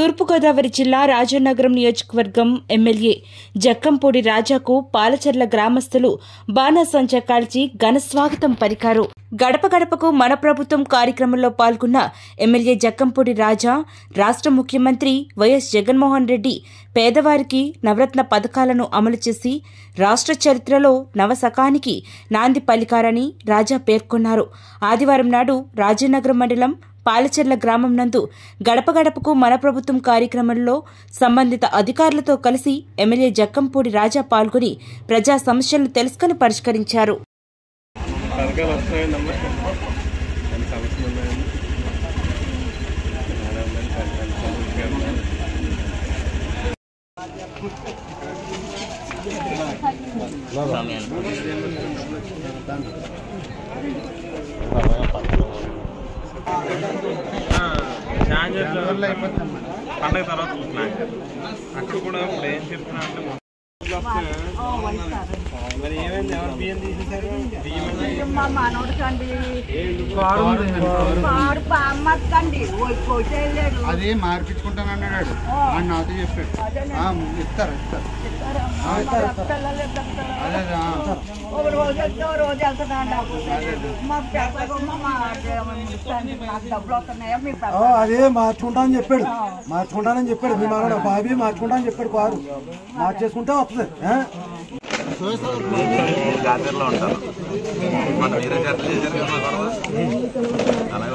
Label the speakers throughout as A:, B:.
A: తూర్పు గోదావరి జిల్లా రాజానగరం నియోజకవర్గం ఎమ్మెల్యే జక్కంపూడి రాజాకు పాలచర్ల గ్రామస్తులు బాణాసంచా కాల్చి ఘన స్వాగతం పలికారు. గడప గడపకు మన ప్రభుత్వం కార్యక్రమంలో పాల్గొన్న ఎమ్మెల్యే జక్కంపూడి రాజా రాష్ట్ర ముఖ్యమంత్రి వైఎస్ జగన్మోహన్ రెడ్డి పేదవారికి నవరత్న పథకాలను అమలు చేసి రాష్ట్ర చరిత్రలో నవశకానికి నాంది పలికారని రాజా పేర్కొన్నారు. ఆదివారం నాడు రాజానగరం మండలం పాలచర్ల గ్రామం నందు గడప గడపకు మన ప్రభుత్వం కార్యక్రమంలో సంబంధిత అధికారులతో కలిసి ఎమ్మెల్యే జక్కంపూడి రాజా పాల్గొని ప్రజా సమస్యలను తెలుసుకుని పరిష్కరించారు.
B: పండగ తర్వాత అక్కడ కూడా ఇప్పుడు ఏం చెప్తున్నా అంటే మరి ఏమైంది? ఎవరు బియ్యం తీసేసారు?
C: మా మనోడికండి
D: అది మార్పించుకుంటానన్నాడు. నాతో చెప్పాడు. ఇస్తారు
E: అదే మార్చుకుంటానని చెప్పాడు. మీ మనోడు బాబీ మార్చుకుంటానని చెప్పాడు. కారు మార్చేసుకుంటే వస్తుంది.
B: జాతరలో ఉంటారు మనం వేరే జాతర చేశారు కదా, అలాగే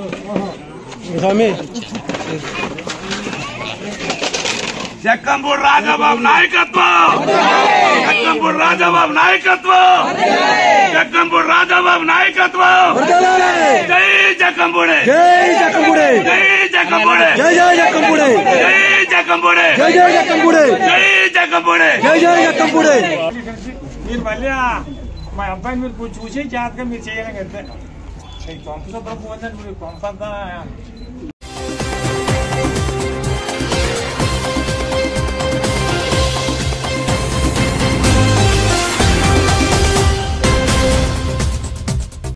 B: జక్కంపూడి రాజాబాబు నాయకత్వం, జక్కంపూడి రాజాబాబు నాయకత్వం, జక్కంపూడి రాజాబాబు నాయకత్వం. జై జక్కంపూడి, జై జక్కంపూడి, జై జక్కంపూడి, జై జక్కంపూడి, జై జక్కంపూడి, జై జక్కంపూడి, జై జక్కంపూడి, జై జక్కంపూడి. మీరు మళ్ళీ మా అబ్బాయిని మీరు చూసి జాతకం మీరు చేయాలి. అంతే పంపు శుభ్రం పోయిందండి. మీరు పంపంతా